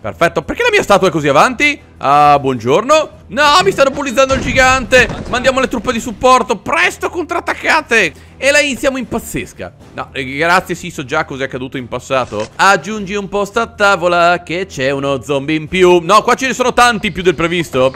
Perfetto, perché la mia statua è così avanti? Ah, buongiorno. No, mi stanno bullizzando il gigante. Mandiamo le truppe di supporto. Presto, contrattaccate. E la iniziamo in pazzesca. No, grazie, sì, so già cos'è accaduto in passato. Aggiungi un posto a tavola che c'è uno zombie in più. No, qua ce ne sono tanti più del previsto.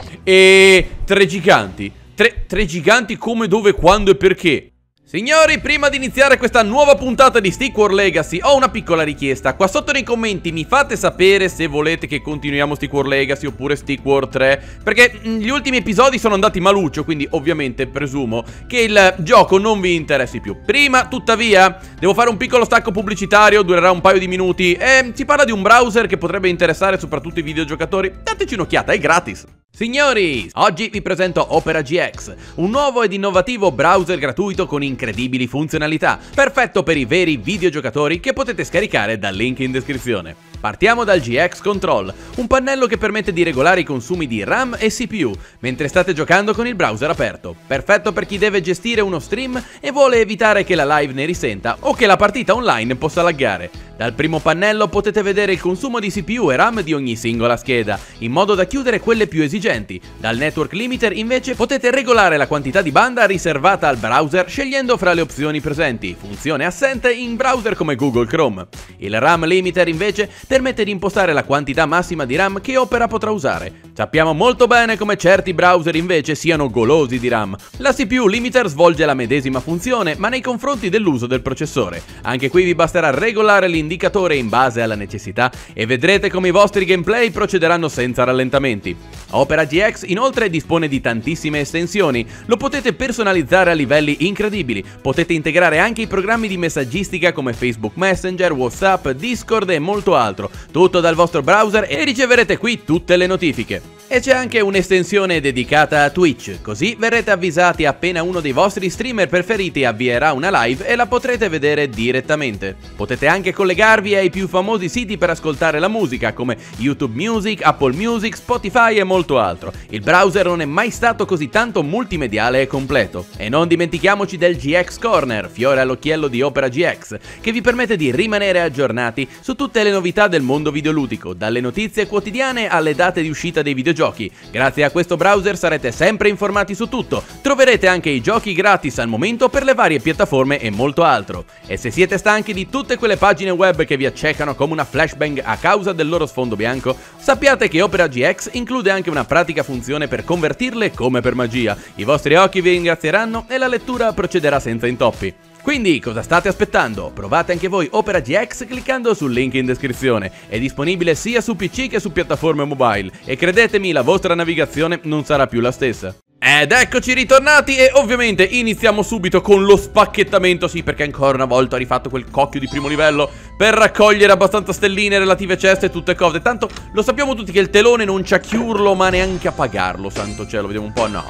E 3 giganti. Tre giganti come, dove, quando e perché? Signori, prima di iniziare questa nuova puntata di Stick War Legacy ho una piccola richiesta. Qua sotto nei commenti mi fate sapere se volete che continuiamo Stick War Legacy oppure Stick War 3, perché gli ultimi episodi sono andati maluccio, quindi ovviamente presumo che il gioco non vi interessi più. Prima, tuttavia, devo fare un piccolo stacco pubblicitario, durerà un paio di minuti e si parla di un browser che potrebbe interessare soprattutto i videogiocatori. Dateci un'occhiata, è gratis. Signori, oggi vi presento Opera GX, un nuovo ed innovativo browser gratuito con incredibili funzionalità, perfetto per i veri videogiocatori che potete scaricare dal link in descrizione. Partiamo dal GX Control, un pannello che permette di regolare i consumi di RAM e CPU mentre state giocando con il browser aperto, perfetto per chi deve gestire uno stream e vuole evitare che la live ne risenta o che la partita online possa laggare. Dal primo pannello potete vedere il consumo di CPU e RAM di ogni singola scheda, in modo da chiudere quelle più esigenti. Dal Network Limiter invece potete regolare la quantità di banda riservata al browser scegliendo fra le opzioni presenti, funzione assente in browser come Google Chrome. Il RAM Limiter invece permette di impostare la quantità massima di RAM che Opera potrà usare. Sappiamo molto bene come certi browser invece siano golosi di RAM. La CPU Limiter svolge la medesima funzione ma nei confronti dell'uso del processore. Anche qui vi basterà regolare l'indicatore in base alla necessità e vedrete come i vostri gameplay procederanno senza rallentamenti. Opera GX inoltre dispone di tantissime estensioni, lo potete personalizzare a livelli incredibili, potete integrare anche i programmi di messaggistica come Facebook Messenger, WhatsApp, Discord e molto altro, tutto dal vostro browser e riceverete qui tutte le notifiche. E c'è anche un'estensione dedicata a Twitch, così verrete avvisati appena uno dei vostri streamer preferiti avvierà una live e la potrete vedere direttamente. Potete anche collegarvi ai più famosi siti per ascoltare la musica come YouTube Music, Apple Music, Spotify e molto altro. Il browser non è mai stato così tanto multimediale e completo. E non dimentichiamoci del GX Corner, fiore all'occhiello di Opera GX, che vi permette di rimanere aggiornati su tutte le novità del mondo videoludico, dalle notizie quotidiane alle date di uscita dei videogiochi. Grazie a questo browser sarete sempre informati su tutto, troverete anche i giochi gratis al momento per le varie piattaforme e molto altro. E se siete stanchi di tutte quelle pagine web che vi accecano come una flashbang a causa del loro sfondo bianco, sappiate che Opera GX include anche una pratica funzione per convertirle come per magia. I vostri occhi vi ringrazieranno e la lettura procederà senza intoppi. Quindi cosa state aspettando? Provate anche voi Opera GX cliccando sul link in descrizione. È disponibile sia su PC che su piattaforme mobile e credetemi la vostra navigazione non sarà più la stessa. Ed eccoci ritornati e ovviamente iniziamo subito con lo spacchettamento, sì, perché ancora una volta ho rifatto quel cocchio di primo livello per raccogliere abbastanza stelline, relative ceste e tutte cose. Tanto lo sappiamo tutti che il telone non c'ha chiurlo ma neanche a pagarlo, santo cielo, vediamo un po', no.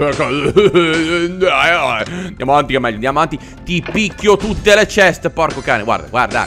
Andiamo avanti che è meglio, andiamo avanti, ti picchio tutte le ceste, porco cane, guarda.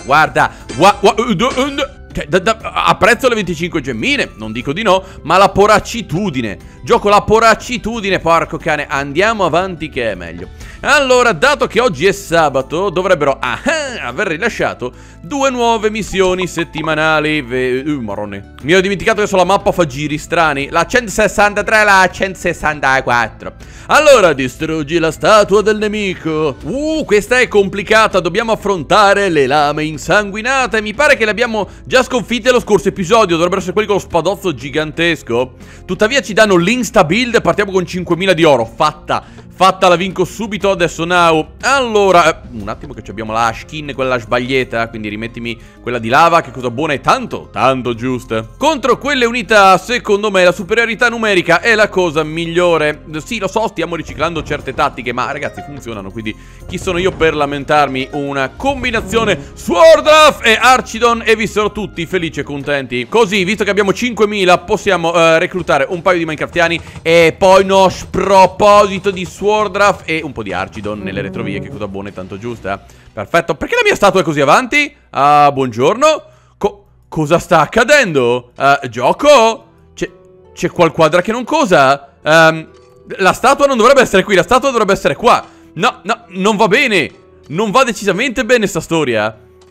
Apprezzo le 25 gemmine, non dico di no, ma la poracitudine. Gioco la poracitudine, porco cane. Andiamo avanti che è meglio. Allora, dato che oggi è sabato, dovrebbero aver rilasciato 2 nuove missioni settimanali. Marrone. Mi ero dimenticato adesso la mappa fa giri strani. La 163 e la 164. Allora, distruggi la statua del nemico. Questa è complicata. Dobbiamo affrontare le lame insanguinate. Mi pare che le abbiamo già sconfitte lo scorso episodio. Dovrebbero essere quelli con lo spadozzo gigantesco. Tuttavia ci danno l'insta build. Partiamo con 5000 di oro. Fatta, la vinco subito adesso now. Allora, un attimo che abbiamo la skin, quella sbagliata. Quindi rimettimi quella di lava, che cosa buona e tanto giusta. Contro quelle unità, secondo me, la superiorità numerica è la cosa migliore. Sì, lo so, stiamo riciclando certe tattiche, ma ragazzi funzionano, quindi chi sono io per lamentarmi? Una combinazione Swordruff e Archidon e vissero tutti felici e contenti. Così, visto che abbiamo 5000, possiamo reclutare un paio di minecraftiani e poi no, sproposito di Swordruff e un po' di Archidon nelle retrovie, che cosa buona e tanto giusta. Perfetto, perché la mia statua è così avanti? Buongiorno. Cosa sta accadendo? Gioco? C'è qualquadra che non cosa? La statua non dovrebbe essere qui, la statua dovrebbe essere qua. No, non va bene. Non va decisamente bene sta storia.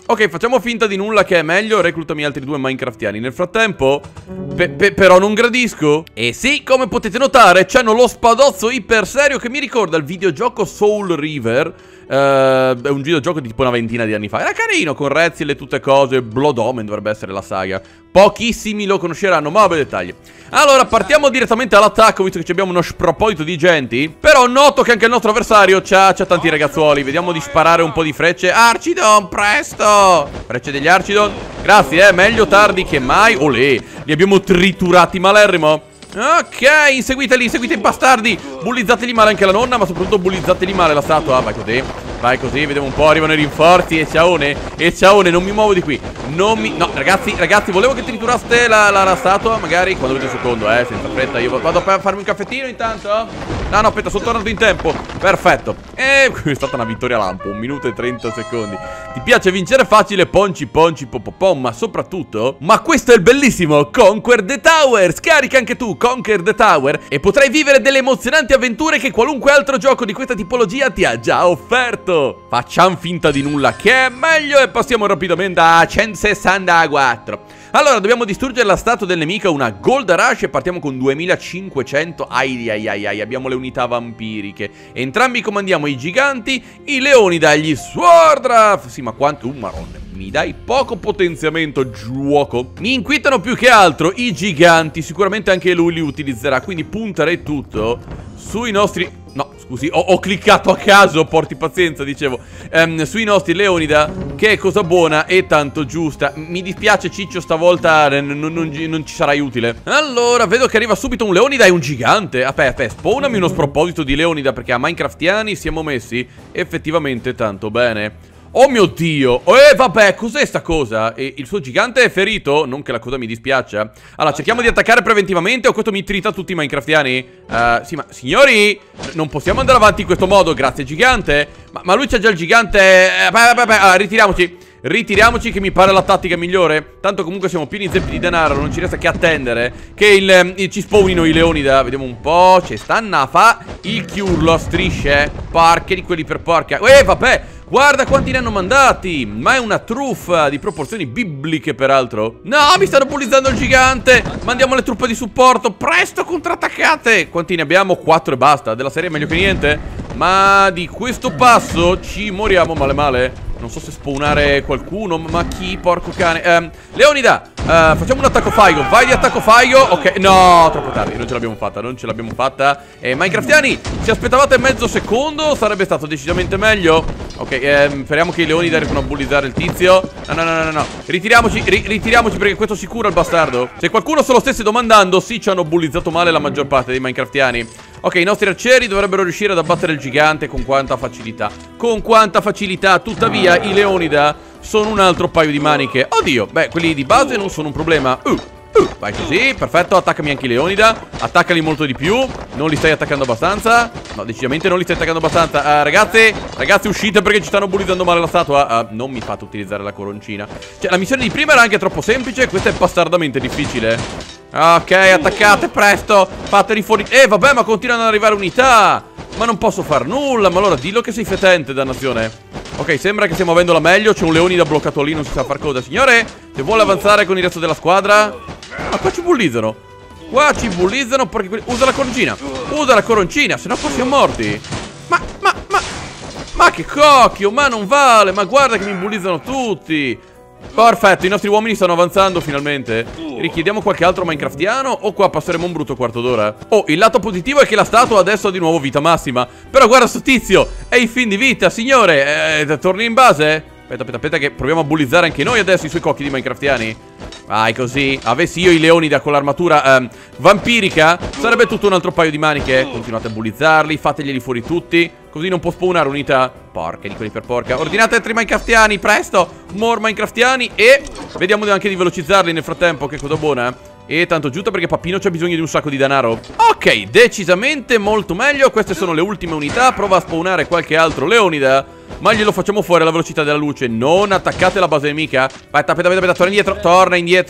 Ok, facciamo finta di nulla che è meglio. Reclutami altri 2 minecraftiani. Nel frattempo, però non gradisco. E sì, come potete notare, c'hanno lo spadozzo iper serio che mi ricorda il videogioco Soul River. È un videogioco di tipo una ventina di anni fa. Era carino, con Reziel e tutte cose. Blood Omen dovrebbe essere la saga. Pochissimi lo conosceranno, ma vabbè, dettagli. Allora, partiamo direttamente all'attacco, visto che abbiamo uno sproposito di genti. Però noto che anche il nostro avversario c'ha tanti ragazzuoli. Vediamo di sparare un po' di frecce. Archidon, presto! Frecce degli Archidon. Grazie, meglio tardi che mai. Olè, li abbiamo triturati malerrimo. Ok, inseguiteli, inseguite i bastardi. Bullizzateli male anche la nonna, ma soprattutto bullizzateli male la statua. Vai così, vai così, vediamo un po', arrivano i rinforzi. E ciaone, non mi muovo di qui. No, ragazzi, volevo che trituraste la statua. Magari quando avete un secondo, senza fretta. Io vado a farmi un caffettino intanto. No, aspetta, sono tornato in tempo. Perfetto. E è stata una vittoria lampo, 1 minuto e 30 secondi. Ti piace vincere facile, ponci, popopom, ma soprattutto, ma questo è il bellissimo Conquer the Tower. Scarica anche tu Conquer the Tower e potrai vivere delle emozionanti avventure che qualunque altro gioco di questa tipologia ti ha già offerto. Facciamo finta di nulla che è meglio e passiamo rapidamente a 164. Allora, dobbiamo distruggere la statua del nemico, una Gold Rush, e partiamo con 2500. Ai, abbiamo le unità vampiriche. Entrambi comandiamo i giganti, i leoni dagli Swordcraft. Sì, ma quanto... maronna. Mi dai poco potenziamento, giuoco. Mi inquietano più che altro i giganti. Sicuramente anche lui li utilizzerà. Quindi punterei tutto sui nostri... No, scusi, ho cliccato a caso, porti pazienza, dicevo. Sui nostri Leonida, che è cosa buona e tanto giusta. Mi dispiace, Ciccio, stavolta non ci sarai utile. Allora, vedo che arriva subito un Leonida e un gigante. Aspetta, spawnami uno sproposito di Leonida, perché a Minecraftiani siamo messi effettivamente tanto bene. Oh mio Dio. Vabbè, cos'è sta cosa? E il suo gigante è ferito? Non che la cosa mi dispiaccia. Allora, cerchiamo di attaccare preventivamente o questo mi trita tutti i minecraftiani? Sì, ma signori, non possiamo andare avanti in questo modo. Grazie gigante. Ma lui c'ha già il gigante. Allora, Ritiriamoci che mi pare la tattica migliore. Tanto comunque siamo pieni zeppi di denaro. Non ci resta che attendere che ci spawnino i leonida. Vediamo un po'. Ci stanno a fa il chiurlo a strisce. Porche di quelli per porca. Vabbè, guarda quanti ne hanno mandati. Ma è una truffa di proporzioni bibliche, peraltro. No, mi stanno bullizzando il gigante. Mandiamo le truppe di supporto. Presto, contrattaccate. Quanti ne abbiamo? 4 e basta. Della serie meglio che niente. Ma di questo passo ci moriamo male. Non so se spawnare qualcuno. Ma chi? Porco cane. Leonida, facciamo un attacco Faigo. Vai di attacco Faigo. Ok, no, troppo tardi. Non ce l'abbiamo fatta. Minecraftiani, se aspettavate mezzo secondo sarebbe stato decisamente meglio. Ok, speriamo che i Leonida riescano a bullizzare il tizio. No. Ritiriamoci perché questo si cura il bastardo. Se qualcuno se lo stesse domandando, sì, ci hanno bullizzato male la maggior parte dei Minecraftiani. Ok, i nostri arcieri dovrebbero riuscire ad abbattere il gigante con quanta facilità. Tuttavia i Leonida sono un altro paio di maniche. Oddio, beh, quelli di base non sono un problema. Vai così, perfetto, attaccami anche i Leonida. Attaccali molto di più. Non li stai attaccando abbastanza. No, decisamente non li stai attaccando abbastanza. Ragazzi, uscite perché ci stanno bullizzando male la statua. Non mi fate utilizzare la coroncina. Cioè, la missione di prima era anche troppo semplice. Questa è bastardamente difficile. Ok, attaccate, presto. Fateli fuori. Vabbè, ma continuano ad arrivare unità. Ma non posso far nulla. Ma allora dillo che sei fetente, dannazione. Ok, sembra che stiamo avendo meglio. C'è un Leonida bloccato lì, non si sa far cosa. Signore, se vuole avanzare con il resto della squadra. Ma qua ci bullizzano. Perché... Usa la coroncina, se no qua siamo morti. Ma che cocchio. Ma non vale. Ma guarda che mi bullizzano tutti. Perfetto, i nostri uomini stanno avanzando finalmente. Richiediamo qualche altro minecraftiano o qua passeremo un brutto quarto d'ora? Oh, il lato positivo è che la statua adesso ha di nuovo vita massima. Però guarda sto tizio, è in fin di vita, signore. Torni in base? Aspetta che proviamo a bullizzare anche noi adesso i suoi cocchi di minecraftiani. Vai così. Avessi io i Leonida con l'armatura vampirica, sarebbe tutto un altro paio di maniche. Continuate a bullizzarli, fateglieli fuori tutti. Così non può spawnare unità. Porca di quelli per porca. Ordinate altri minecraftiani, presto. More minecraftiani. E vediamo anche di velocizzarli nel frattempo. Che cosa buona. E tanto giusto perché Pappino c'ha bisogno di un sacco di denaro. Ok, decisamente molto meglio. Queste sono le ultime unità. Prova a spawnare qualche altro Leonida, ma glielo facciamo fuori alla velocità della luce. Non attaccate la base nemica. Aspetta, torna indietro.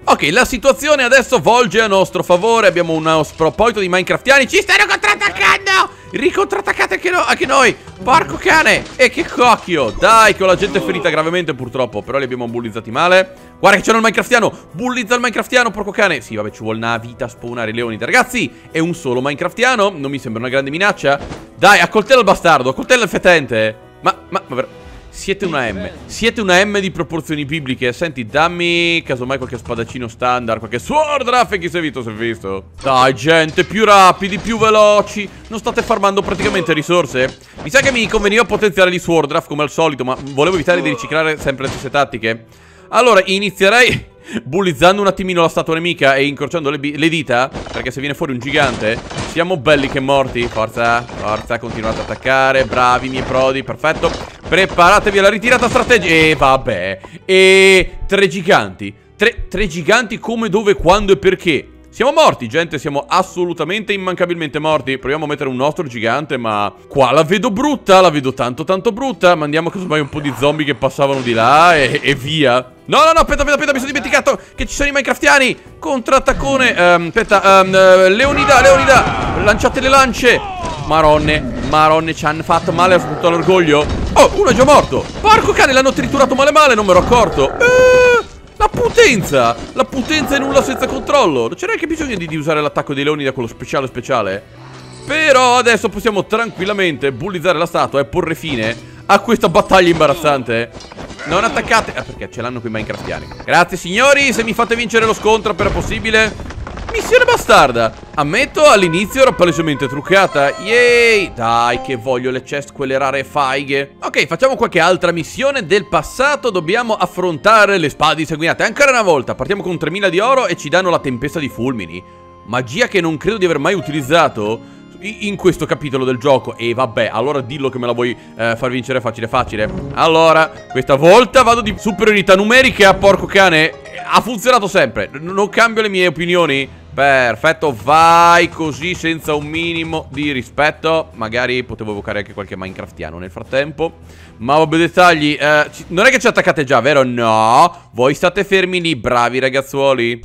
Ok, la situazione adesso volge a nostro favore. Abbiamo uno sproposito di minecraftiani. Ci stanno contrattaccando! Ricontrattaccate anche noi. Porco cane. E che cocchio. Dai, che ho la gente ferita gravemente purtroppo. Però li abbiamo bullizzati male. Guarda che c'è il minecraftiano. Bullizza il minecraftiano, porco cane. Sì, vabbè, ci vuole una vita a spawnare i leoni. Ragazzi, è un solo minecraftiano. Non mi sembra una grande minaccia. Dai, accoltella il bastardo. Accoltella il fetente. Ma siete una M. Siete una M di proporzioni bibliche. Senti, dammi casomai qualche spadaccino standard, qualche sword raff. Chi si è visto, Dai, gente, più rapidi, più veloci. Non state farmando praticamente risorse? Mi sa che mi conveniva potenziare gli sword raff come al solito, ma volevo evitare di riciclare sempre le stesse tattiche. Allora, inizierei bullizzando un attimino la statua nemica e incrociando le dita, perché se viene fuori un gigante siamo belli che morti. Forza, forza, continuate ad attaccare. Bravi miei prodi, perfetto. Preparatevi alla ritirata strategica. E vabbè. E tre giganti. Tre giganti come, dove, quando e perché. Siamo morti, gente, siamo assolutamente immancabilmente morti. Proviamo a mettere un nostro gigante, ma qua la vedo brutta, la vedo tanto brutta. Mandiamo casomai un po' di zombie che passavano di là e via. No, aspetta, mi sono dimenticato che ci sono i minecraftiani. Contrattaccone, Leonida, lanciate le lance. Maronne, ci hanno fatto male a tutto l'orgoglio. Oh, uno è già morto. Porco cane, l'hanno triturato male, non me l'ho accorto. La potenza è nulla senza controllo. Non c'è neanche bisogno di usare l'attacco dei leoni da quello speciale. Però adesso possiamo tranquillamente bullizzare la statua e porre fine a questa battaglia imbarazzante. Non attaccate. Perché ce l'hanno qui i minecraftiani. Grazie signori, se mi fate vincere lo scontro appena possibile. Missione bastarda. Ammetto, all'inizio era palesemente truccata. Yay. Dai, che voglio le chest, quelle rare faighe. Ok, facciamo qualche altra missione del passato. Dobbiamo affrontare le spade sanguinate. Ancora una volta, partiamo con 3000 di oro e ci danno la tempesta di fulmini. Magia che non credo di aver mai utilizzato in questo capitolo del gioco. E vabbè, allora dillo che me la vuoi far vincere facile. Allora, questa volta vado di superiorità numerica, porco cane. Ha funzionato sempre, non cambio le mie opinioni. Perfetto, vai così senza un minimo di rispetto. Magari potevo evocare anche qualche minecraftiano nel frattempo. Ma vabbè, dettagli. Non è che ci attaccate già, vero? No, voi state fermi lì, bravi ragazzuoli.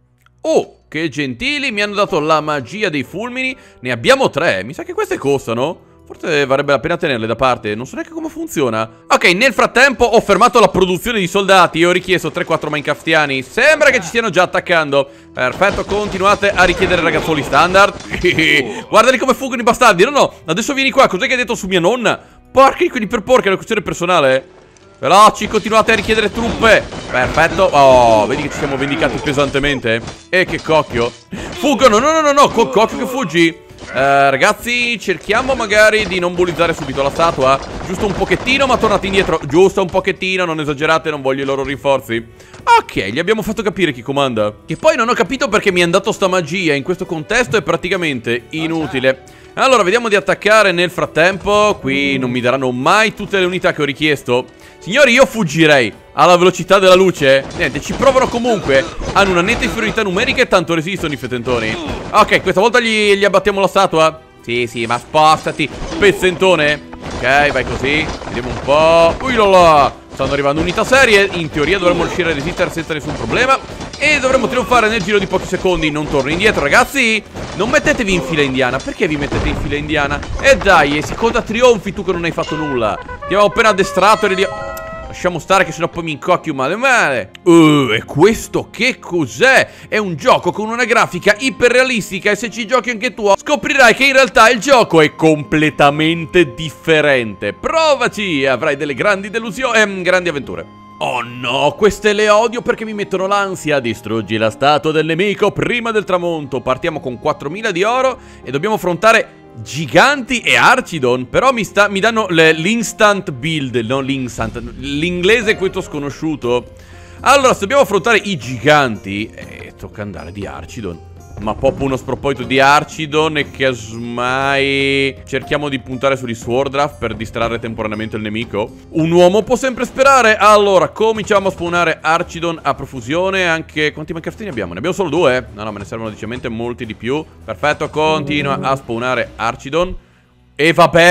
Oh, che gentili, mi hanno dato la magia dei fulmini. Ne abbiamo 3, mi sa che queste costano. Forse varrebbe la pena tenerle da parte. Non so neanche come funziona. Ok, nel frattempo ho fermato la produzione di soldati e ho richiesto 3-4 minecraftiani. Sembra che ci stiano già attaccando. Perfetto, continuate a richiedere ragazzoli standard. Guardali come fuggono i bastardi. No, adesso vieni qua. Cos'è che hai detto su mia nonna? Porca, quindi per porca, è una questione personale. Veloci, continuate a richiedere truppe. Perfetto. Oh, vedi che ci siamo vendicati pesantemente. E che cocchio. Fuggono, no, cocchio che fuggi. Ragazzi, cerchiamo magari di non bullizzare subito la statua. Giusto un pochettino, ma tornate indietro. Giusto un pochettino, non esagerate, non voglio i loro rinforzi. Ok, gli abbiamo fatto capire chi comanda. Che poi non ho capito perché mi è andato sta magia. In questo contesto è praticamente inutile. Allora, vediamo di attaccare nel frattempo. Qui non mi daranno mai tutte le unità che ho richiesto. Signori, io fuggirei alla velocità della luce. Niente, ci provano comunque. Hanno una netta inferiorità numerica e tanto resistono i fetentoni. Ok, questa volta gli abbattiamo la statua. Sì, ma spostati, pezzentone. Ok, vai così. Vediamo un po'. Là. Stanno arrivando unità serie. In teoria dovremmo riuscire a resistere senza nessun problema. E dovremmo trionfare nel giro di pochi secondi. Non torno indietro, ragazzi. Non mettetevi in fila indiana. Perché vi mettete in fila indiana? E dai, cosa trionfi tu che non hai fatto nulla? Ti avevo appena addestrato e lasciamo stare che sennò poi mi incocchio male. E questo che cos'è? È un gioco con una grafica iperrealistica e se ci giochi anche tu scoprirai che in realtà il gioco è completamente differente. Provaci e avrai delle grandi delusioni, grandi avventure. Oh no, queste le odio perché mi mettono l'ansia. Distruggi la statua del nemico prima del tramonto. Partiamo con 4000 di oro e dobbiamo affrontare giganti e Archidon. Però mi danno l'instant build. Non l'instant, l'inglese è questo sconosciuto. Allora, se dobbiamo affrontare i giganti tocca andare di Archidon. Ma proprio uno sproposito di Archidon e casomai cerchiamo di puntare sugli Sworddraft per distrarre temporaneamente il nemico. Un uomo può sempre sperare. Allora, cominciamo a spawnare Archidon a profusione. Anche... quanti minecraftini abbiamo? Ne abbiamo solo 2? No, me ne servono decisamente molti di più. Perfetto, continua a spawnare Archidon. E vabbè,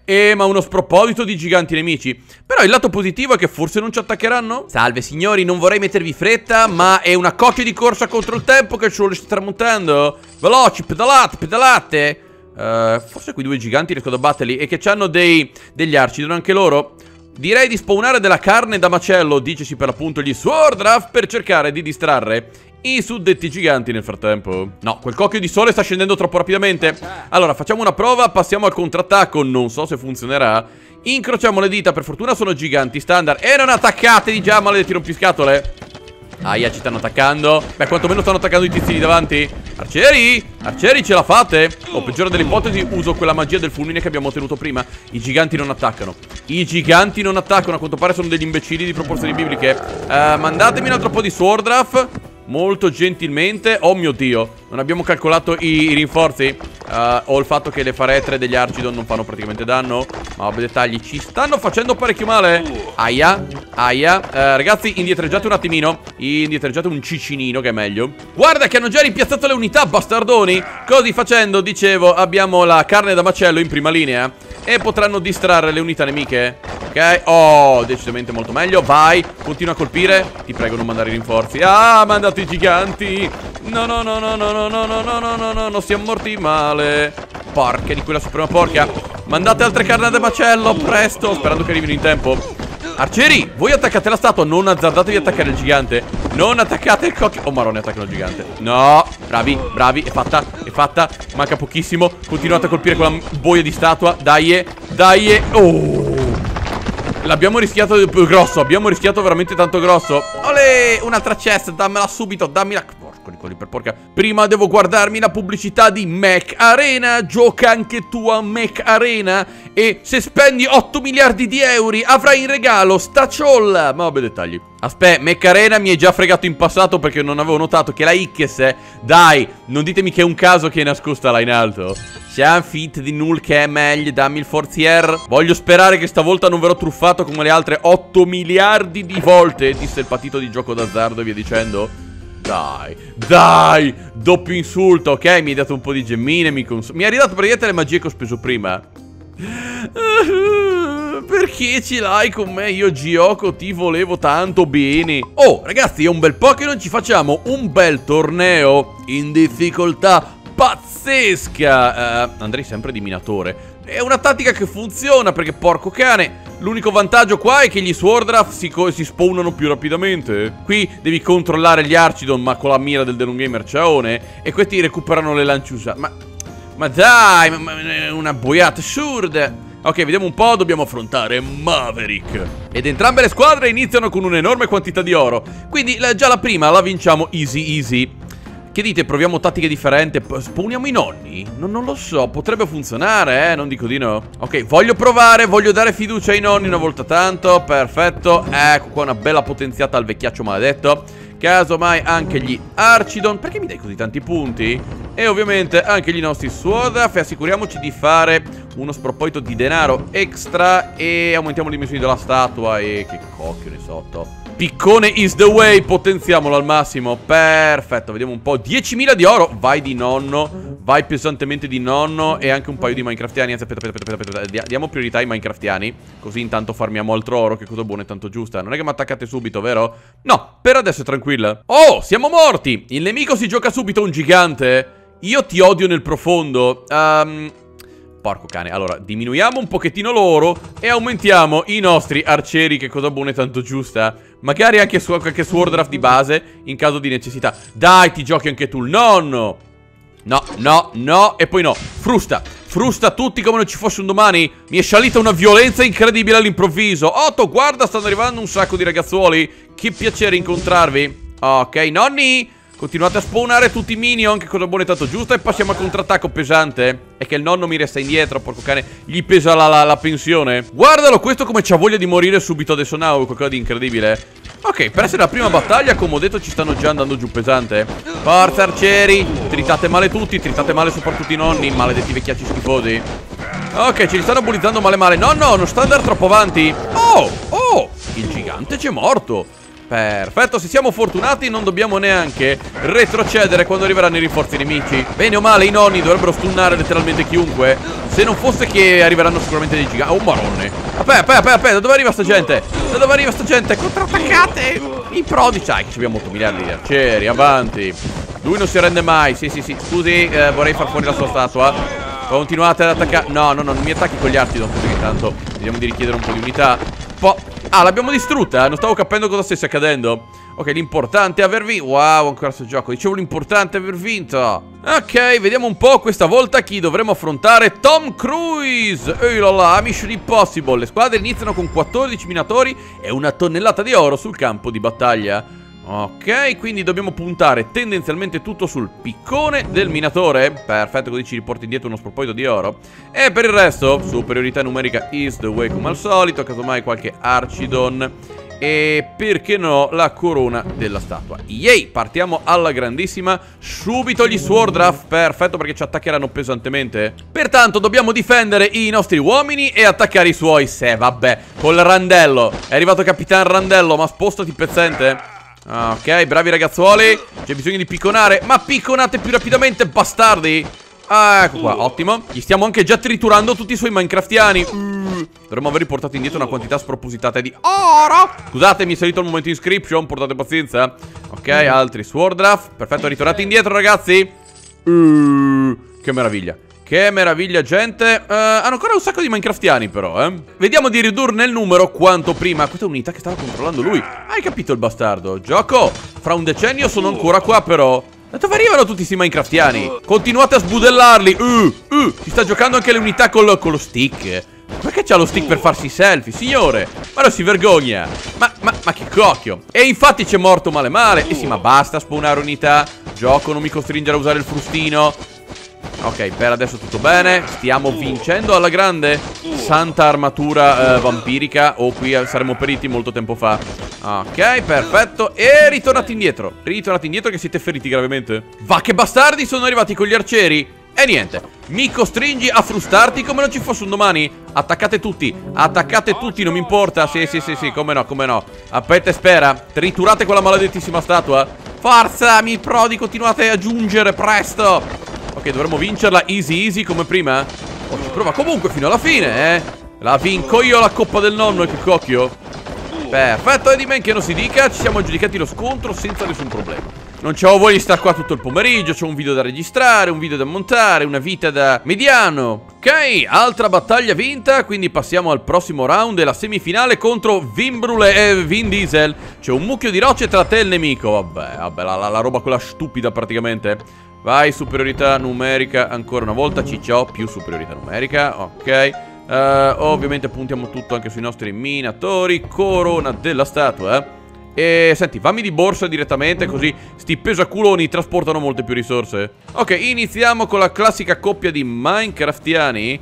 Ma uno sproposito di giganti nemici. Però il lato positivo è che forse non ci attaccheranno. Salve signori, non vorrei mettervi fretta, ma è una coppia di corsa contro il tempo che il sole sta tramontando. Veloci, pedalate, pedalate. Forse quei due giganti riesco ad abbatterli. E che hanno degli arci, anche loro. Direi di spawnare della carne da macello, dicesi per l'appunto gli Swordraff, per cercare di distrarre i suddetti giganti nel frattempo. No, quel cocchio di sole sta scendendo troppo rapidamente. Allora, facciamo una prova, passiamo al contrattacco. Non so se funzionerà. Incrociamo le dita, per fortuna sono giganti standard. E non attaccate di già, maledetti rompiscatole. Aia, ci stanno attaccando. Beh, quantomeno stanno attaccando i tizi lì davanti. Arcieri, arcieri, ce la fate? O peggio delle ipotesi, uso quella magia del fulmine che abbiamo ottenuto prima. I giganti non attaccano. I giganti non attaccano, a quanto pare sono degli imbecilli di proporzioni bibliche. Mandatemi un altro po' di Swordraff. Molto gentilmente. Oh mio Dio, non abbiamo calcolato i rinforzi. O il fatto che le faretre degli Archidon non fanno praticamente danno. Ma vabbè, dettagli, ci stanno facendo parecchio male. Aia, aia. Ragazzi, indietreggiate un attimino. Indietreggiate un cicinino, che è meglio. Guarda che hanno già rimpiazzato le unità, bastardoni. Così facendo, dicevo, abbiamo la carne da macello in prima linea e potranno distrarre le unità nemiche. Ok, oh, decisamente molto meglio. Vai, continua a colpire. Ti prego non mandare rinforzi. Ah, mandato i giganti. No, no, no, no, no, no, no, no, no, no, no, no, no, siamo morti male. Porca di quella suprema porca. Mandate altre carne da macello, presto, sperando che arrivino in tempo. Arcieri, voi attaccate la statua, non azzardatevi ad attaccare il gigante. Non attaccate il cocchio. Oh marone, attaccano il gigante. No, bravi, bravi, è fatta, è fatta. Manca pochissimo, continuate a colpire quella boia di statua. Dai, dai. Oh, l'abbiamo rischiato grosso, abbiamo rischiato veramente tanto grosso. Olè, un'altra chest, dammela subito, dammela. Porco di quelli per porca. Prima devo guardarmi la pubblicità di Mech Arena. Gioca anche tu a Mech Arena e se spendi 8 miliardi di euro avrai in regalo sta ciolla. Ma vabbè, dettagli. Aspetta, Mech Arena mi hai già fregato in passato perché non avevo notato che la X, dai, non ditemi che è un caso che è nascosta là in alto. Siamo fit di null che è meglio, dammi il forzier. Voglio sperare che stavolta non verrò truffato come le altre 8 miliardi di volte, disse il patito di gioco d'azzardo e via dicendo. Dai, dai, doppio insulto, ok? Mi hai dato un po' di gemmine, mi hai ridato praticamente le magie che ho speso prima. Perché ce l'hai con me? Io Gioco ti volevo tanto bene. Oh, ragazzi, è un bel po' che non ci facciamo un bel torneo in difficoltà pazzesca. Andrei sempre di minatore. È una tattica che funziona perché, porco cane, l'unico vantaggio qua è che gli Swordraff si spawnano più rapidamente. Qui devi controllare gli Archidon, ma con la mira del Denon Gamer ciaone. E questi recuperano le lance usate. Ma dai, è una boiata assurda. Ok, vediamo un po', dobbiamo affrontare Maverick. Ed entrambe le squadre iniziano con un'enorme quantità di oro. Quindi già la prima la vinciamo easy easy. Che dite, proviamo tattiche differenti? Spawniamo i nonni? Non lo so, potrebbe funzionare, non dico di no. Ok, voglio provare, voglio dare fiducia ai nonni una volta tanto. Perfetto, ecco qua una bella potenziata al vecchiaccio maledetto. Casomai anche gli Archidon. Perché mi dai così tanti punti? E ovviamente anche gli nostri Swordraff. E assicuriamoci di fare uno sproposito di denaro extra. E aumentiamo le dimensioni della statua. E che cocchio ne sotto. Piccone is the way, potenziamolo al massimo. Perfetto, vediamo un po'. 10.000 di oro, vai di nonno. Vai pesantemente di nonno. E anche un paio di minecraftiani. Aspetta. Diamo priorità ai minecraftiani. Così intanto farmiamo altro oro, che cosa buona e tanto giusta. Non è che mi attaccate subito, vero? No, per adesso è tranquilla. Oh, siamo morti. Il nemico si gioca subito un gigante. Io ti odio nel profondo. Porco cane, allora diminuiamo un pochettino l'oro e aumentiamo i nostri arcieri, che cosa buona e tanto giusta. Magari anche qualche Swordraff di base in caso di necessità. Dai, ti giochi anche tu il nonno. No, e poi no. Frusta tutti come non ci fosse un domani. Mi è scialita una violenza incredibile all'improvviso. Otto, guarda, stanno arrivando un sacco di ragazzuoli. Che piacere incontrarvi. Ok, nonni, continuate a spawnare tutti i minion, che cosa buona e tanto giusta. E passiamo al contrattacco pesante. È che il nonno mi resta indietro, porco cane. Gli pesa la pensione. Guardalo, questo come c'ha voglia di morire subito adesso. Now, qualcosa di incredibile. Ok, per essere la prima battaglia, come ho detto, ci stanno già andando giù pesante. Forza arcieri, tritate male tutti, tritate male soprattutto i nonni, maledetti vecchiacci schifosi. Ok, ce li stanno bullizzando male. No, non sta andando troppo avanti. Oh, il gigante c'è morto. Perfetto, se siamo fortunati non dobbiamo neanche retrocedere quando arriveranno i rinforzi nemici. Bene o male i nonni dovrebbero stunnare letteralmente chiunque, se non fosse che arriveranno sicuramente dei giganti. Oh marone. Aspetta, da dove arriva sta gente? Da dove arriva sta gente? Contrattaccate! I prodici. Sai che abbiamo 8 miliardi di arcieri, avanti. Lui non si arrende mai. Sì. Scusi, vorrei far fuori la sua statua. Continuate ad attaccare. No, non mi attacchi con gli arti, non così che tanto vediamo di richiedere un po' di unità. Ah, l'abbiamo distrutta? Non stavo capendo cosa stesse accadendo. Ok, l'importante è aver vinto. Wow, ancora questo gioco. Dicevo l'importante è aver vinto. Ok, vediamo un po' questa volta chi dovremo affrontare. Tom Cruise. Ehi là, Mission Impossible. Le squadre iniziano con 14 minatori e 1 tonnellata di oro sul campo di battaglia. Ok, quindi dobbiamo puntare tendenzialmente tutto sul piccone del minatore. Perfetto, così ci riporta indietro uno sproposito di oro. E per il resto, superiorità numerica is the way come al solito. Casomai qualche Archidon. E perché no, la corona della statua. Yay, partiamo alla grandissima. Subito gli Swordraff. Perfetto, perché ci attaccheranno pesantemente. Pertanto dobbiamo difendere i nostri uomini e attaccare i suoi. Se vabbè, col randello. È arrivato Capitan Randello, ma spostati pezzente. Ok, bravi ragazzuoli. C'è bisogno di picconare. Ma picconate più rapidamente, bastardi. Ecco qua, ottimo. Gli stiamo anche già triturando tutti i suoi minecraftiani. Dovremmo aver riportato indietro una quantità spropositata di oro. Scusate, mi è salito il momento inscription, portate pazienza. Ok, altri Swordraff. Perfetto, ritornate indietro ragazzi. Che meraviglia. Che meraviglia, gente. Hanno ancora un sacco di minecraftiani però, Vediamo di ridurne il numero quanto prima. Questa è un'unità che stava controllando lui. Hai capito il bastardo? Gioco, fra un decennio sono ancora qua però. Da dove arrivano tutti questi minecraftiani? Continuate a sbudellarli. Si sta giocando anche le unità con lo stick. Perché c'ha lo stick per farsi selfie, signore? Ma non si vergogna. Ma che cocchio. E infatti c'è morto male. E sì, ma basta spawnare unità. Gioco, non mi costringere a usare il frustino. Ok, per adesso tutto bene. Stiamo vincendo alla grande. Santa armatura vampirica. Oh, qui saremmo periti molto tempo fa. Ok, perfetto. E ritornate indietro. Ritornate indietro che siete feriti gravemente. Va che bastardi, sono arrivati con gli arcieri. E niente, mi costringi a frustarti come non ci fosse un domani. Attaccate tutti, non mi importa. Sì, come no. Aspetta e spera. Triturate quella maledettissima statua. Forza, mi prodi, continuate a giungere, presto. Ok, dovremmo vincerla easy come prima. Oh, ci prova comunque fino alla fine, La vinco io la coppa del nonno, che cocchio. Perfetto, e di men che non si dica, ci siamo aggiudicati lo scontro senza nessun problema. Non c'ho voglia di star qua tutto il pomeriggio. C'ho un video da registrare, un video da montare, una vita da mediano. Ok, altra battaglia vinta. Quindi passiamo al prossimo round e la semifinale contro Vimbrule e Vin Diesel. C'è un mucchio di rocce tra te e il nemico. Vabbè, la roba quella stupida praticamente. Vai, superiorità numerica ancora una volta. Ciccio, più superiorità numerica. Ok, ovviamente puntiamo tutto anche sui nostri minatori. Corona della statua, E senti, fammi di borsa direttamente, così sti pesaculoni trasportano molte più risorse. Ok, iniziamo con la classica coppia di minecraftiani.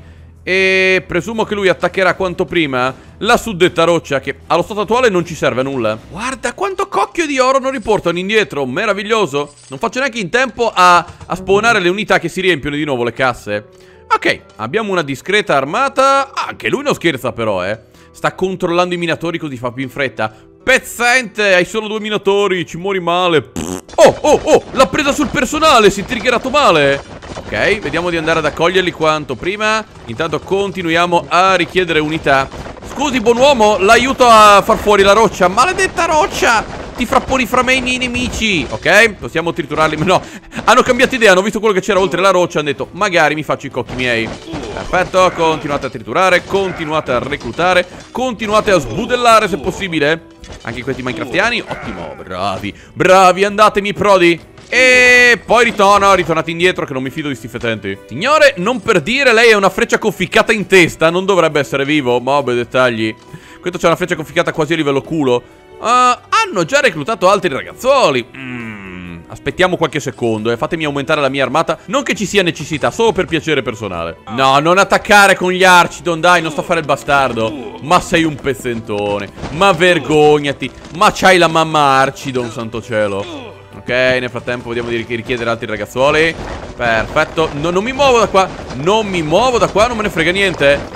E presumo che lui attaccherà quanto prima la suddetta roccia, che allo stato attuale non ci serve a nulla. Guarda quanto cocchio di oro non riportano indietro. Meraviglioso. Non faccio neanche in tempo a spawnare le unità che si riempiono di nuovo le casse. Ok, abbiamo una discreta armata. Anche lui non scherza però, Sta controllando i minatori così fa più in fretta. Pezzente, hai solo 2 minatori, ci muori male. Oh, l'ha presa sul personale, si è triggerato male. Ok, vediamo di andare ad accoglierli quanto prima. Intanto continuiamo a richiedere unità. Scusi, buon uomo, l'aiuto a far fuori la roccia. Maledetta roccia, ti frapponi fra me e i miei nemici. Ok, possiamo triturarli. No, hanno cambiato idea, hanno visto quello che c'era oltre la roccia. Hanno detto, magari mi faccio i cocchi miei. Perfetto, continuate a triturare, continuate a reclutare, continuate a sbudellare se possibile. Anche questi minecraftiani, ottimo, bravi, andatemi prodi. E poi ritornate indietro che non mi fido di sti fetenti. Signore, non per dire, lei è una freccia conficcata in testa, non dovrebbe essere vivo, ma vabbè, dettagli. Questo c'è una freccia conficcata quasi a livello culo. Hanno già reclutato altri ragazzuoli. Aspettiamo qualche secondo e fatemi aumentare la mia armata. Non che ci sia necessità, solo per piacere personale. No, non attaccare con gli Archidon, dai, non sto a fare il bastardo. Ma sei un pezzentone. Ma vergognati. Ma c'hai la mamma Archidon, santo cielo. Ok, nel frattempo vediamo di richiedere altri ragazzuoli. Perfetto. Non mi muovo da qua. Non me ne frega niente.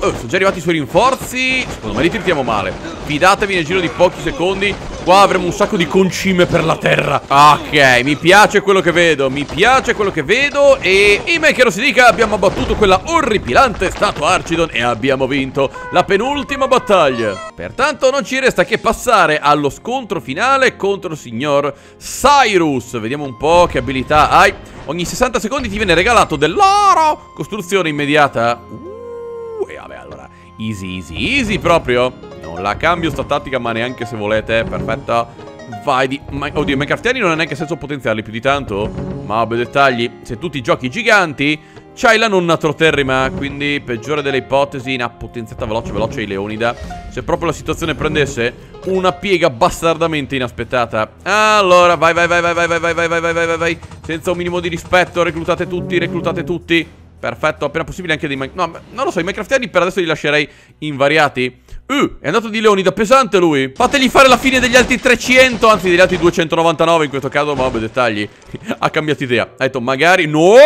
sono già arrivati i suoi rinforzi. Secondo me li tiriamo male. Fidatevi, nel giro di pochi secondi qua avremo un sacco di concime per la terra. Ok, mi piace quello che vedo. Mi piace quello che vedo. E in men che non si dica, abbiamo abbattuto quella orripilante statua Archidon e abbiamo vinto la penultima battaglia. Pertanto non ci resta che passare allo scontro finale contro il signor Cyrus. Vediamo un po' che abilità hai. Ogni 60 secondi ti viene regalato dell'oro. Costruzione immediata. E vabbè, allora easy, easy, easy proprio. Non la cambio sta tattica, ma neanche se volete. Perfetto. Vai di... Oddio, i Minecraftiani non ha neanche senso potenziarli più di tanto. Ma vabbè, dettagli. Se tu ti giochi giganti, c'hai la nonna troterrima. Quindi, peggiore delle ipotesi, una potenziata veloce, veloce ai Leonida. Se proprio la situazione prendesse una piega bastardamente inaspettata. Allora, vai, vai, vai, vai, vai, vai, vai, vai, vai, vai, vai, vai. Senza un minimo di rispetto, reclutate tutti, reclutate tutti. Perfetto, appena possibile anche dei... No, non lo so, i Minecraftiani per adesso li lascerei invariati. È andato di Leonida, pesante lui. Fategli fare la fine degli altri 300, anzi degli altri 299 in questo caso, ma vabbè, dettagli. Ha cambiato idea. Ha detto, magari... No!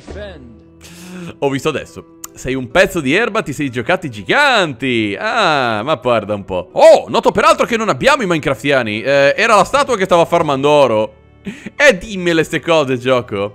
Ho visto adesso. Sei un pezzo di erba, ti sei giocati giganti. Ah, ma guarda un po'. Oh, noto peraltro che non abbiamo i Minecraftiani. Era la statua che stava farmando oro. Dimmele ste cose, gioco.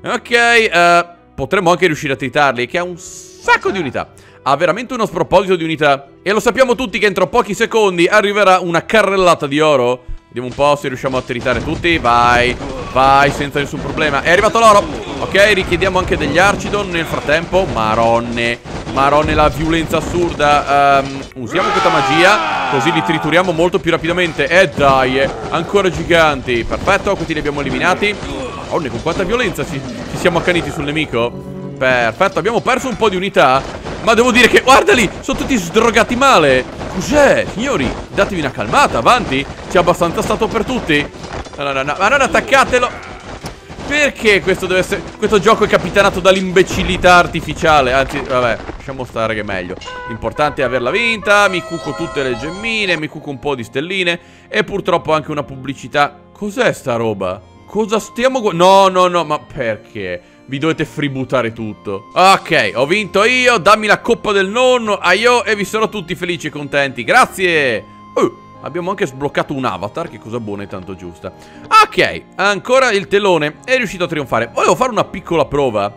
Ok, potremmo anche riuscire a tritarli, che ha un sacco di unità. Ha veramente uno sproposito di unità. E lo sappiamo tutti che entro pochi secondi arriverà una carrellata di oro. Vediamo un po' se riusciamo a tritare tutti. Vai, vai, senza nessun problema. È arrivato l'oro. Ok, richiediamo anche degli Archidon nel frattempo. Maronne, Marone, la violenza assurda. Usiamo questa magia, così li trituriamo molto più rapidamente. Dai, ancora giganti. Perfetto, questi li abbiamo eliminati. Marone, con quanta violenza ci siamo accaniti sul nemico. Perfetto, abbiamo perso un po' di unità, ma devo dire che, guardali, sono tutti sdrogati male. Cos'è, signori? Datevi una calmata, avanti. C'è abbastanza stato per tutti. No, no, no, ma non attaccatelo. Perché questo deve essere... Questo gioco è capitanato dall'imbecillità artificiale. Anzi, vabbè, lasciamo stare che è meglio. L'importante è averla vinta. Mi cuco tutte le gemmine, mi cuco un po' di stelline. E purtroppo anche una pubblicità. Cos'è sta roba? Cosa stiamo No, no, no, ma perché? Vi dovete freebootare tutto. Ok, ho vinto io. Dammi la coppa del nonno. Aio, e vi sono tutti felici e contenti. Grazie. Abbiamo anche sbloccato un avatar, che cosa buona e tanto giusta. Ok, ancora il telone. È riuscito a trionfare. Volevo fare una piccola prova.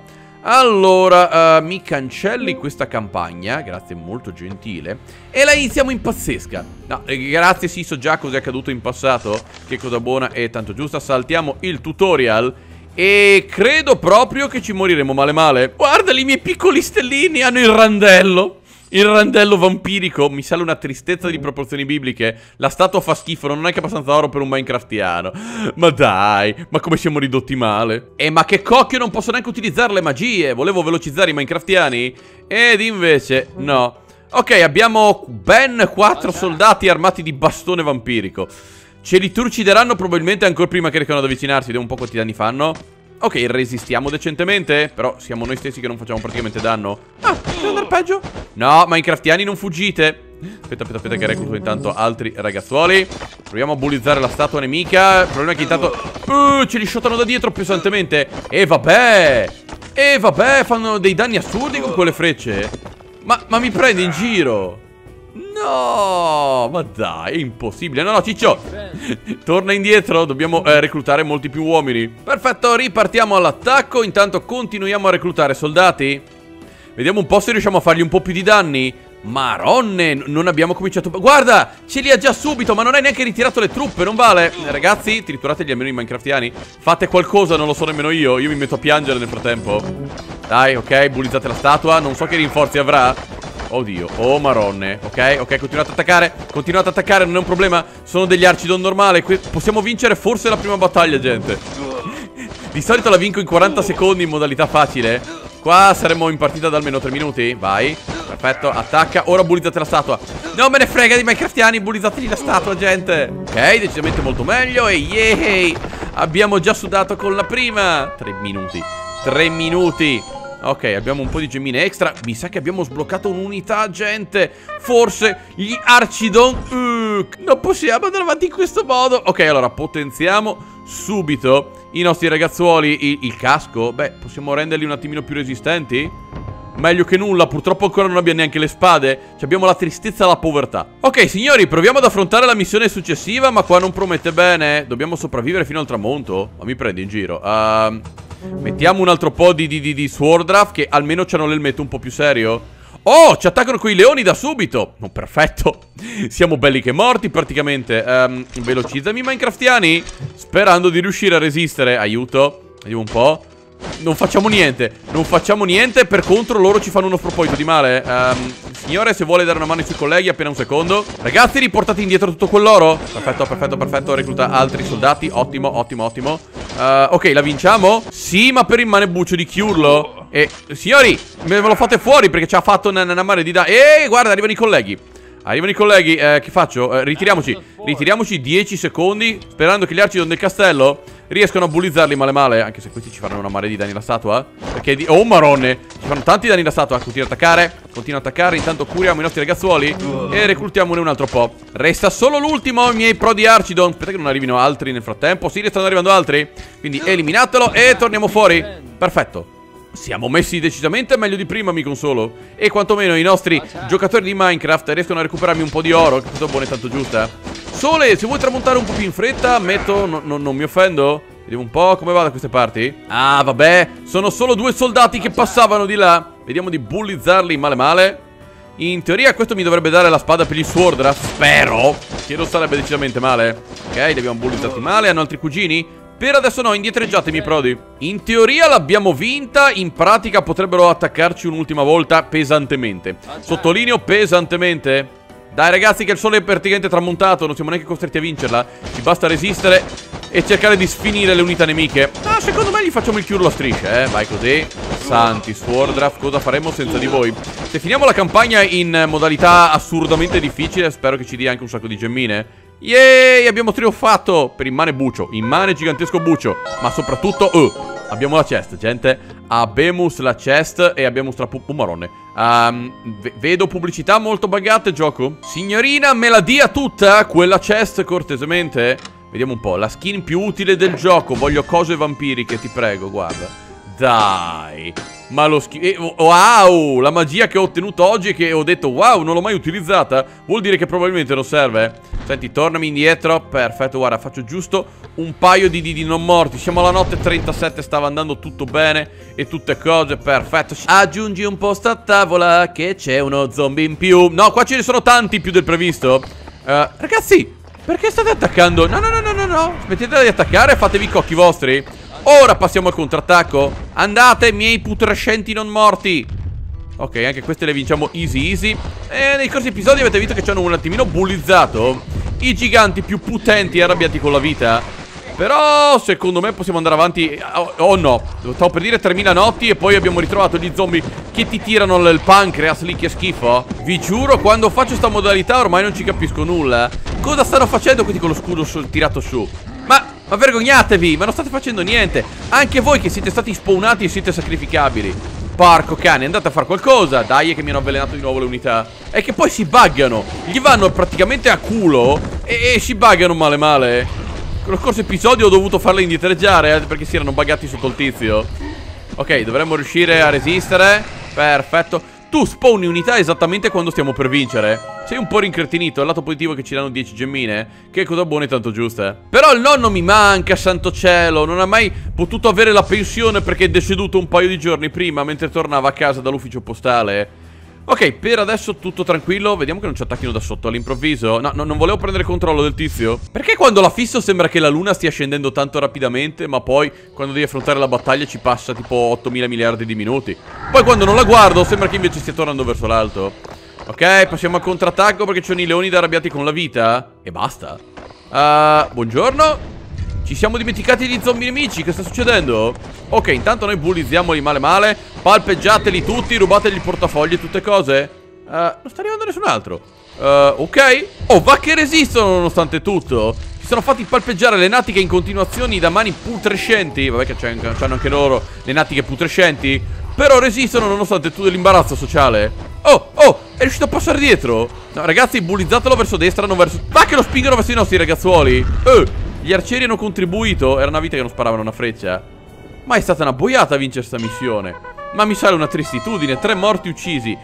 Allora, mi cancelli questa campagna. Grazie, molto gentile. E la iniziamo in pazzesca. No, grazie, sì, so già cosa è accaduto in passato. Che cosa buona e tanto giusta. Saltiamo il tutorial. E credo proprio che ci moriremo male male. Guardali, i miei piccoli stellini hanno il randello. Il randello vampirico. Mi sale una tristezza di proporzioni bibliche. La statua fa schifo, non è che abbastanza oro per un Minecraftiano. Ma dai, ma come siamo ridotti male. Ma che cocchio, non posso neanche utilizzare le magie. Volevo velocizzare i Minecraftiani ed invece no. Ok, abbiamo ben 4 soldati armati di bastone vampirico. Ce li trucideranno probabilmente ancora prima che riescano ad avvicinarsi. Vediamo un po' quanti danni fanno. Ok, resistiamo decentemente. Però siamo noi stessi che non facciamo praticamente danno. Deve andare peggio. No, Minecraftiani, non fuggite. Aspetta che recluto intanto altri ragazzuoli. Proviamo a bullizzare la statua nemica. Il problema è che intanto ce li shottano da dietro pesantemente. E vabbè, fanno dei danni assurdi con quelle frecce. Ma mi prendi in giro? No, ma dai, è impossibile. No, no, Ciccio, torna indietro. Dobbiamo reclutare molti più uomini. Perfetto, ripartiamo all'attacco. Intanto continuiamo a reclutare soldati. Vediamo un po' se riusciamo a fargli un po' più di danni. Maronne, non abbiamo cominciato. Guarda, ce li ha già subito, ma non hai neanche ritirato le truppe, non vale. Ragazzi, triturategli almeno i Minecraftiani. Fate qualcosa, non lo so nemmeno io. Io mi metto a piangere nel frattempo. Dai, ok, bullizzate la statua. Non so che rinforzi avrà. Oddio, oh maronne. Ok, continuate ad attaccare, non è un problema. Sono degli Archidon normali. Possiamo vincere forse la prima battaglia, gente. Di solito la vinco in 40 secondi in modalità facile. Qua saremo in partita da almeno 3 minuti. Vai, perfetto, attacca. Ora bullizzate la statua. Non me ne frega di Minecraftiani, bullizzategli la statua, gente. Ok, decisamente molto meglio. E yay, abbiamo già sudato con la prima. 3 minuti. 3 minuti. Ok, abbiamo un po' di gemmine extra. Mi sa che abbiamo sbloccato un'unità, gente. Forse gli Archidon. Non possiamo andare avanti in questo modo. Ok, allora potenziamo subito i nostri ragazzuoli. Il casco. Beh, possiamo renderli un attimino più resistenti. meglio che nulla. Purtroppo ancora non abbiamo neanche le spade. Abbiamo la tristezza e la povertà. Ok, signori, proviamo ad affrontare la missione successiva, ma qua non promette bene. Dobbiamo sopravvivere fino al tramonto. Ma mi prendi in giro? Mettiamo un altro po' di Swordraft, che almeno c'hanno l'elmetto un po' più serio. Oh, ci attaccano quei leoni da subito. Oh, perfetto. Siamo belli che morti praticamente. Velocizzami, Minecraftiani. Sperando di riuscire a resistere. Aiuto. Vediamo un po'. Non facciamo niente. Non facciamo niente. Per contro loro ci fanno uno sproposito di male. Signore, se vuole dare una mano ai suoi colleghi, appena un secondo. Ragazzi, riportate indietro tutto quell'oro. Perfetto, perfetto, perfetto. Recluta altri soldati. Ottimo, ottimo, ottimo. Ok, la vinciamo? Sì, ma per immane buccio di chiurlo. E signori, me lo fate fuori perché ci ha fatto una mare di guarda, arrivano i colleghi. Arrivano i colleghi, che faccio? Ritiriamoci. Ritiriamoci 10 secondi, sperando che gli arci del castello riescano a bullizzarli male male. Anche se questi ci faranno una mare di danni la statua. Perché oh marone, ci fanno tanti danni la statua. Continua ad attaccare, continua ad attaccare. Intanto curiamo i nostri ragazzuoli e reclutiamone un altro po'. Resta solo l'ultimo, i miei pro di Archidon. Aspetta che non arrivino altri nel frattempo. Sì, ne stanno arrivando altri. Quindi eliminatelo e torniamo fuori. Perfetto. Siamo messi decisamente meglio di prima, mi consolo. E quantomeno i nostri giocatori di Minecraft riescono a recuperarmi un po' di oro, che è buona e tanto giusta. Sole, se vuoi tramontare un po' più in fretta, ammetto, non mi offendo. Vediamo un po' come va da queste parti. Ah, vabbè, sono solo 2 soldati che passavano di là. Vediamo di bullizzarli male male. In teoria questo mi dovrebbe dare la spada per gli Swordraft, spero. Che non sarebbe decisamente male. Ok, li abbiamo bullizzati male, hanno altri cugini? Per adesso no, indietreggiatemi prodi. In teoria l'abbiamo vinta, in pratica potrebbero attaccarci un'ultima volta pesantemente. Sottolineo pesantemente. Dai ragazzi che il sole è praticamente tramontato, non siamo neanche costretti a vincerla. Ci basta resistere e cercare di sfinire le unità nemiche. Ah, secondo me gli facciamo il chiurlo a strisce, vai così. Santi, Swordraft, cosa faremo senza di voi? Se finiamo la campagna in modalità assurdamente difficile, spero che ci dia anche un sacco di gemmine. Yeee, abbiamo trionfato per immane bucio, immane gigantesco bucio. Ma soprattutto, abbiamo la chest, gente. Abemus la chest e abbiamo marone. Vedo pubblicità molto buggate, gioco. Signorina, me la dia tutta quella chest, cortesemente. Vediamo un po', la skin più utile del gioco. Voglio cose vampiriche, ti prego, guarda. Dai. Ma lo wow, la magia che ho ottenuto oggi e che ho detto wow, non l'ho mai utilizzata, vuol dire che probabilmente non serve. Senti, tornami indietro. Perfetto, guarda, faccio giusto un paio di non morti. Siamo alla notte 37, stava andando tutto bene e tutte cose, perfetto. Aggiungi un posto a tavola che c'è uno zombie in più. No, qua ce ne sono tanti più del previsto. Ragazzi, perché state attaccando? No, no, no, no, no, no. Smettete di attaccare e fatevi i cocchi vostri. Ora passiamo al contrattacco. Andate, miei putrescenti non morti. Ok, anche queste le vinciamo easy easy. E nei corsi episodi avete visto che ci hanno un attimino bullizzato i giganti più potenti e arrabbiati con la vita. Però secondo me possiamo andare avanti. Oh no, stavo per dire 3000 notti e poi abbiamo ritrovato gli zombie che ti tirano il pancreas lì, che schifo. Vi giuro, quando faccio sta modalità ormai non ci capisco nulla. Cosa stanno facendo questi con lo scudo tirato su? Ma vergognatevi, ma non state facendo niente. Anche voi che siete stati spawnati e siete sacrificabili. Porco cane, andate a fare qualcosa. Dai, che mi hanno avvelenato di nuovo le unità. E che poi si buggano. Gli vanno praticamente a culo e si buggano male male. Lo scorso episodio ho dovuto farle indietreggiare perché si erano buggati sotto il tizio. Ok, dovremmo riuscire a resistere. Perfetto. Tu spawni unità esattamente quando stiamo per vincere. Sei un po' rincretinito. Il lato positivo è che ci danno 10 gemmine. Che cosa buona e tanto giusta. Però il nonno mi manca, santo cielo. Non ha mai potuto avere la pensione perché è deceduto un paio di giorni prima, mentre tornava a casa dall'ufficio postale. Ok, per adesso tutto tranquillo. Vediamo che non ci attacchino da sotto all'improvviso. No, non volevo prendere controllo del tizio. Perché quando la fisso sembra che la luna stia scendendo tanto rapidamente, ma poi quando devi affrontare la battaglia ci passa tipo 8000 miliardi di minuti. Poi quando non la guardo sembra che invece stia tornando verso l'alto. Ok, passiamo al contrattacco perché ci sono i leoni da arrabbiati con la vita. E basta. Buongiorno. Ci siamo dimenticati di zombie nemici. Che sta succedendo? Ok, intanto noi bullizziamoli male male. Palpeggiateli tutti, rubategli il portafoglio e tutte cose. Non sta arrivando nessun altro. Ok. Oh, va che resistono nonostante tutto. Si sono fatti palpeggiare le natiche in continuazione da mani putrescenti. Vabbè che c'hanno anche loro le natiche putrescenti. Però resistono nonostante tutto l'imbarazzo sociale. Oh, è riuscito a passare dietro. No, ragazzi, bullizzatelo verso destra, non verso... Va che lo spingono verso i nostri ragazzuoli. Gli arcieri hanno contribuito. Era una vita che non sparavano una freccia. Ma è stata una boiata vincere sta missione. Ma mi sale una tristitudine. 3 morti uccisi.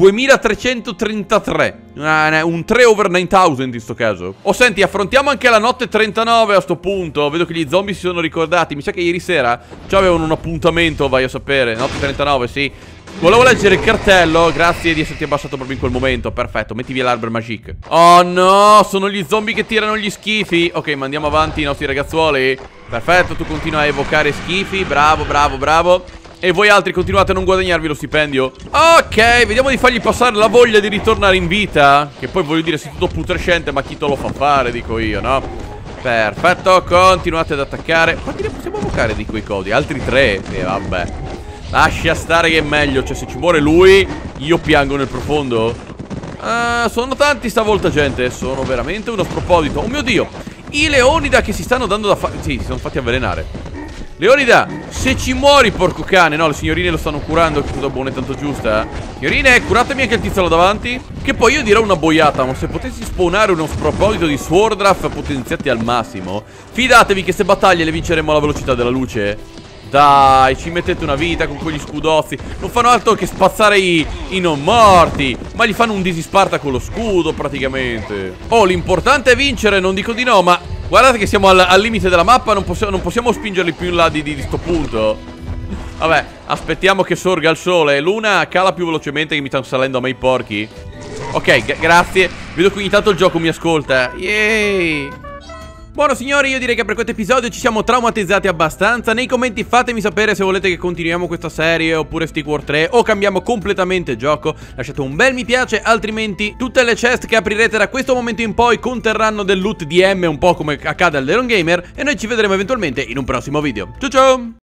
2333. Un 3 over 9000 in sto caso. Oh, senti, affrontiamo anche la notte 39 a sto punto. Vedo che gli zombie si sono ricordati. Mi sa che ieri sera avevano un appuntamento, vai a sapere. Notte 39, sì. Volevo leggere il cartello. Grazie di esserti abbassato proprio in quel momento. Perfetto, metti via l'arbre magique. Oh no, sono gli zombie che tirano gli schifi. Ok, ma andiamo avanti i nostri ragazzuoli. Perfetto, tu continua a evocare schifi. Bravo, bravo, bravo. E voi altri continuate a non guadagnarvi lo stipendio. Ok, vediamo di fargli passare la voglia di ritornare in vita. Che poi voglio dire, sei tutto putrescente, ma chi te lo fa fare, dico io, no? Perfetto, continuate ad attaccare. Quanti ne possiamo evocare di quei codi? Altri 3? Vabbè. Lascia stare che è meglio. Cioè, se ci muore lui, io piango nel profondo. Sono tanti stavolta, gente. Sono veramente uno sproposito. Oh mio Dio. I Leonida che si stanno dando da fare. Sì, si sono fatti avvelenare. Leonida, se ci muori, porco cane. No, le signorine lo stanno curando. Che cosa buona e tanto giusta. Signorine, curatemi anche il tizio là davanti. Che poi io dirò una boiata, ma se potessi spawnare uno sproposito di Swordraff potenziati al massimo, fidatevi che queste battaglie le vinceremo alla velocità della luce. Dai, ci mettete una vita con quegli scudozzi. Non fanno altro che spazzare i non morti, ma gli fanno un disisparta con lo scudo praticamente. Oh, l'importante è vincere, non dico di no, ma guardate che siamo al limite della mappa. Non possiamo spingerli più in là di sto punto. Vabbè, aspettiamo che sorga il sole. Luna cala più velocemente, che mi stanno salendo a me i porchi. Ok, grazie. Vedo che ogni tanto il gioco mi ascolta. Yay. Buono signori, io direi che per questo episodio ci siamo traumatizzati abbastanza. Nei commenti fatemi sapere se volete che continuiamo questa serie, oppure Stick War 3, o cambiamo completamente gioco. Lasciate un bel mi piace, altrimenti tutte le chest che aprirete da questo momento in poi conterranno del loot DM, un po' come accade al The Lone Gamer. E noi ci vedremo eventualmente in un prossimo video. Ciao ciao!